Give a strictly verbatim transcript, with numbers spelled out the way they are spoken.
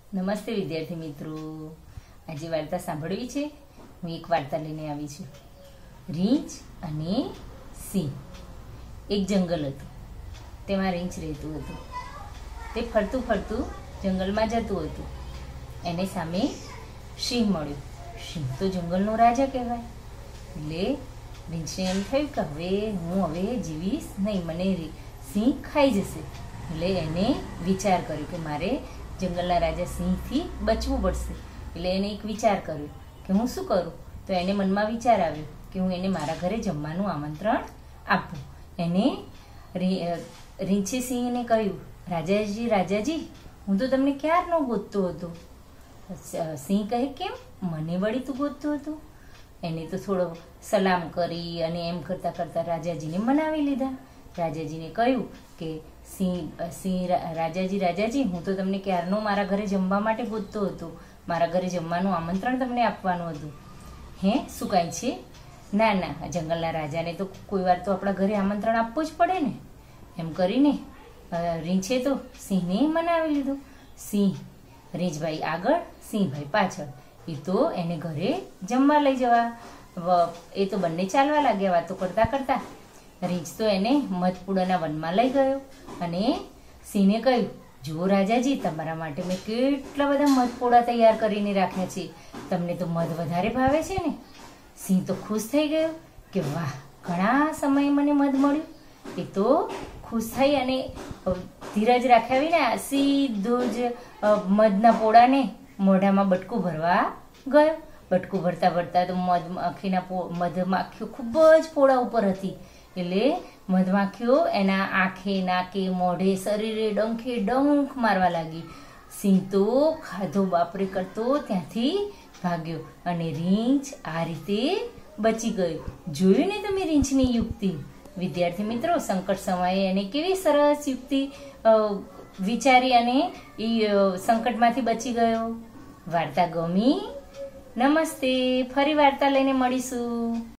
નમસ્તે વિદ્યાર્થી મિત્રો, આજે વાર્તા સાંભળવી છે. હું એક વાર્તા લઈને આવી છું. રીંછ અને સિંહ. એક જંગલ હતું, તેમાં રીંછ રહેતું હતું. તે ફરતું ફરતું જંગલમાં જતું હતું. એને સામે સિંહ મળ્યો. સિંહ તો જંગલનો રાજા કહેવાય. એટલે રીંછને એમ થયું કે હવે હું હવે જીવીશ નહીં, મને સિંહ ખાઈ જશે. એટલે એને વિચાર કર્યો કે મારે જંગલના રાજા સિંહથી બચવું પડશે. એટલે એને એક વિચાર કર્યો કે હું શું કરું. તો એને મનમાં વિચાર આવ્યો કે હું એને મારા ઘરે જમવાનું આમંત્રણ આપું. એને રીંછે સિંહને કહ્યું, રાજાજી રાજાજી હું તો તમને ક્યારનો ગોતતો હતો. સિંહ કહે, કેમ મને વળી તું ગોતતો હતો? એને તો થોડો સલામ કરી અને એમ કરતાં કરતાં રાજાજીને મનાવી લીધા. રાજાજીને કહ્યું કે સિંહ સિંહ રાજાજી રાજાજી હું તો તમને ક્યારનો મારા ઘરે જમવા માટે ગોતતો હતો. મારા ઘરે જમવાનું આમંત્રણ તમને આપવાનું હતું. હે શું કાંઈ છે? ના ના, જંગલના રાજાને તો કોઈ વાર તો આપણા ઘરે આમંત્રણ આપવું જ પડે ને. એમ કરીને રીંછે તો સિંહને મનાવી લીધો. સિંહ રીંછભાઈ આગળ, સિંહભાઈ પાછળ. એ તો એને ઘરે જમવા લઈ જવા. એ તો બંને ચાલવા લાગ્યા વાતો કરતા કરતા. રીંછ તો એને મધપૂડાના વનમાં લઈ ગયો અને સિંહને કહ્યું, જુઓ રાજાજી, તમારા માટે મેં કેટલા બધા મધપોડા તૈયાર કરીને રાખ્યા છે. તમને તો મધ વધારે ભાવે છે ને? સિંહ તો ખુશ થઈ ગયો કે વાહ, ઘણા સમયે મને મધ મળ્યું. એ તો ખુશ થઈ અને ધીરજ રાખ્યા વિના સીધો જ મધના પોળાને મોઢામાં બટકું ભરવા ગયો. બટકું ભરતા ભરતા તો મધમાખીના મધમાખીઓ ખૂબ જ પોળા ઉપર હતી. એટલે મધમાખીઓ એના આંખે, નાકે, મોઢે, શરીરે ડંખે ડંખ મારવા લાગી. સિંહ તો ખાધો બાપરે કરતો ત્યાંથી ભાગ્યો અને રીંછ આ રીતે બચી ગયો. જોયું ને તમે રીંછની યુક્તિ? વિદ્યાર્થી મિત્રો, સંકટ સમયે એને કેવી સરસ યુક્તિ વિચારી અને એ સંકટમાંથી બચી ગયો. વાર્તા ગમી? નમસ્તે, ફરી વાર્તા લઈને મળીશું.